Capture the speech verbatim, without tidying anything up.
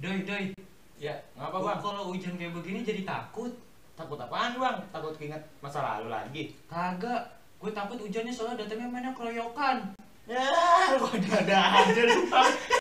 Doi, doi. Ya, ngapa Gua bang? kalau hujan kayak begini jadi takut. Takut apaan bang? Takut keinget masa lalu lagi? Kagak. Gue takut hujannya soalnya datangnya mainnya keroyokan. Ya, lu ada aja lu bang.